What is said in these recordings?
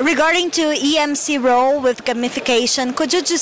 Regarding to EMC role with gamification, could you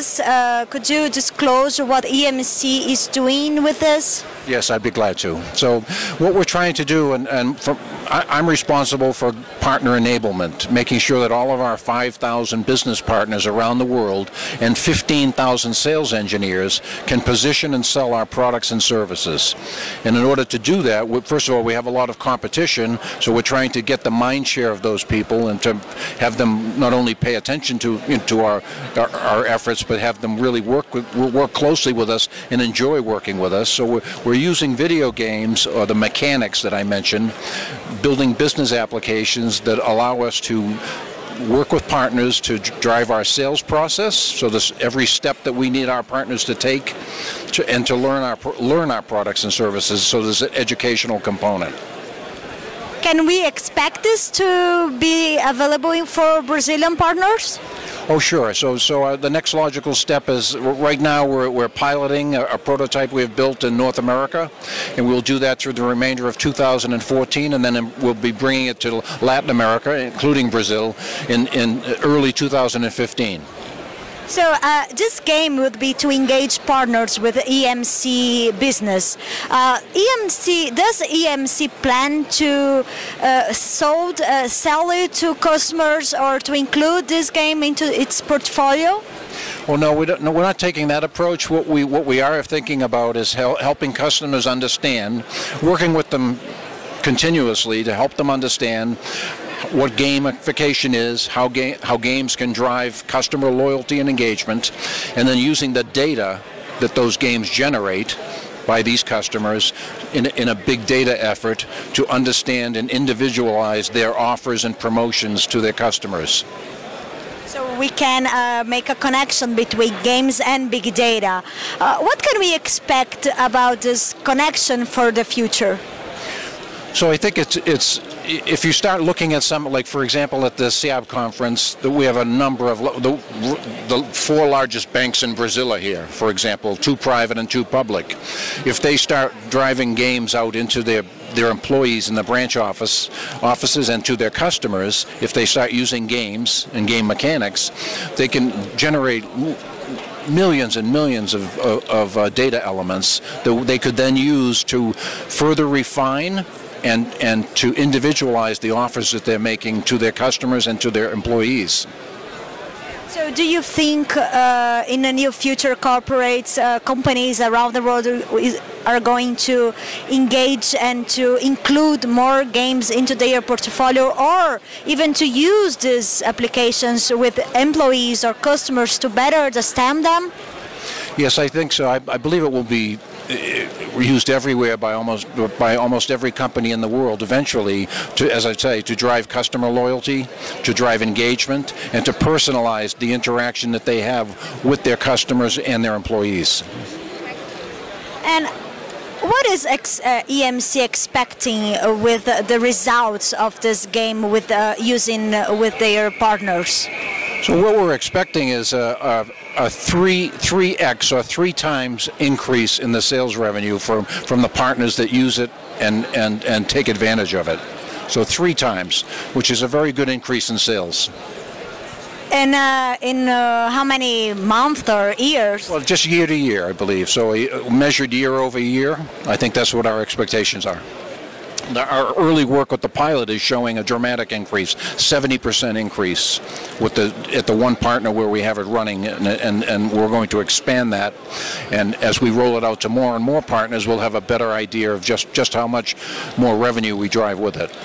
disclose what EMC is doing with this? Yes, I'd be glad to. So what we're trying to do, I'm responsible for partner enablement, making sure that all of our 5,000 business partners around the world and 15,000 sales engineers can position and sell our products and services. And in order to do that, first of all, we have a lot of competition, so we're trying to get the mind share of those people and to have them not only pay attention to our efforts, but have them really work closely with us and enjoy working with us. So we're using video games, or the mechanics that I mentioned, building business applications that allow us to work with partners to drive our sales process. So every step that we need our partners to take, and to learn our products and services. So there's an educational component. Can we expect this to be available for Brazilian partners? Oh, sure. So the next logical step is, right now we're piloting a prototype we have built in North America, and we'll do that through the remainder of 2014, and then we'll be bringing it to Latin America, including Brazil, in early 2015. So this game would be to engage partners with EMC business. Does EMC plan to sell it to customers, or to include this game into its portfolio? Well, no, we're not taking that approach. What we are thinking about is helping customers understand, working with them continuously to help them understand what gamification is, how games can drive customer loyalty and engagement, and then using the data that those games generate by these customers in a big data effort to understand and individualize their offers and promotions to their customers. So we can make a connection between games and big data. What can we expect about this connection for the future? So I think it's if you start looking at some, like for example at the SEAB conference, we have a number of the 4 largest banks in Brazil are here, for example, 2 private and 2 public. If they start driving games out into their employees in the branch offices and to their customers, if they start using games and game mechanics, they can generate millions and millions of data elements that they could then use to further refine and to individualize the offers that they're making to their customers and to their employees. So do you think in the near future corporates, companies around the world are going to engage and to include more games into their portfolio, or even to use these applications with employees or customers to better understand them? Yes, I think so. I believe it will be used everywhere by almost every company in the world eventually, to, as I say, to drive customer loyalty, to drive engagement, and to personalize the interaction that they have with their customers and their employees. And what is EMC expecting with the results of this game with using with their partners? So what we're expecting is a 3x or 3 times increase in the sales revenue from the partners that use it and take advantage of it. So 3 times, which is a very good increase in sales. And in how many months or years? Well, just year to year, I believe. So measured year over year, I think that's what our expectations are. Our early work with the pilot is showing a dramatic increase, 70% increase at the one partner where we have it running, and we're going to expand that. And as we roll it out to more and more partners, we'll have a better idea of just how much more revenue we drive with it.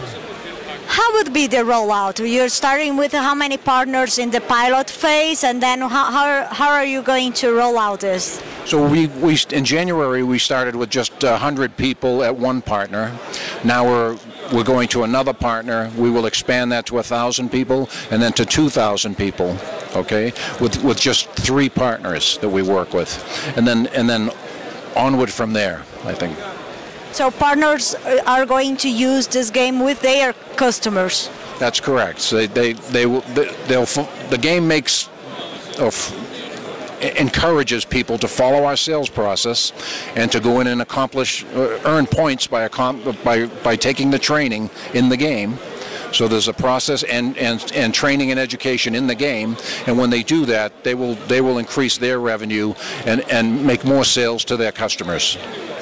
How would be the rollout? You're starting with how many partners in the pilot phase, and then how are you going to roll out this? So we in January we started with just 100 people at one partner. Now we're going to another partner. We will expand that to 1,000 people, and then to 2,000 people. Okay, with just 3 partners that we work with, and then onward from there, I think. So partners are going to use this game with their customers. That's correct. So the game encourages people to follow our sales process and to go in and earn points by taking the training in the game. So there's a process and training and education in the game, and when they do that, they will increase their revenue and make more sales to their customers.